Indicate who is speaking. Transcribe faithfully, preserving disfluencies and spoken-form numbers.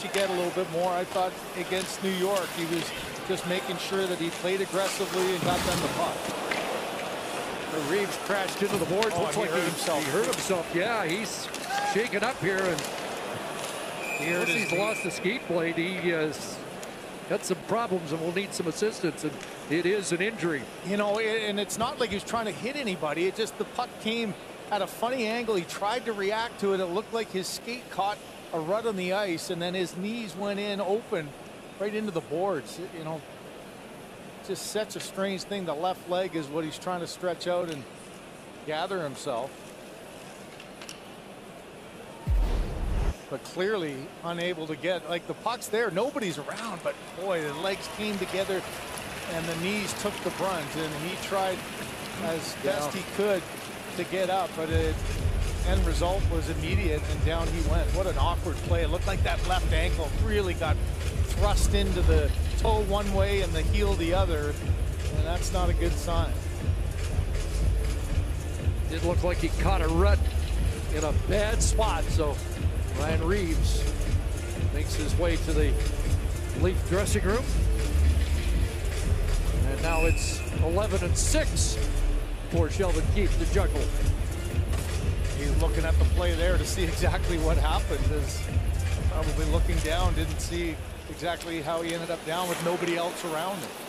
Speaker 1: you get a little bit more. I thought against New York, he was just making sure that he played aggressively and got them the puck.
Speaker 2: Reaves crashed into the boards.
Speaker 1: Oh,
Speaker 2: Looks
Speaker 1: he
Speaker 2: like
Speaker 1: hurt
Speaker 2: he,
Speaker 1: himself.
Speaker 2: he hurt himself. Yeah, he's shaken up here, and
Speaker 1: Here
Speaker 2: he's
Speaker 1: knee.
Speaker 2: lost the skate blade. He has got some problems and will need some assistance, and it is an injury.
Speaker 1: You know, and it's not like he was trying to hit anybody. It just, the puck came at a funny angle. He tried to react to it. It looked like his skate caught a rut on the ice, and then his knees went in open right into the boards. You know, just such a strange thing. The left leg is what he's trying to stretch out and gather himself. But clearly unable to get, like, the puck's there, nobody's around, but boy, the legs came together and the knees took the brunt, and he tried as best he could to get up, but the end result was immediate, and down he went. What an awkward play. It looked like that left ankle really got thrust into the toe one way and the heel the other, and that's not a good sign.
Speaker 2: Did look like he caught a rut in a bad spot, so Ryan Reaves makes his way to the Leaf dressing room. And now it's eleven and six for Sheldon Keefe to juggle.
Speaker 1: He's looking at the play there to see exactly what happened. Is probably looking down, didn't see exactly how he ended up down with nobody else around him.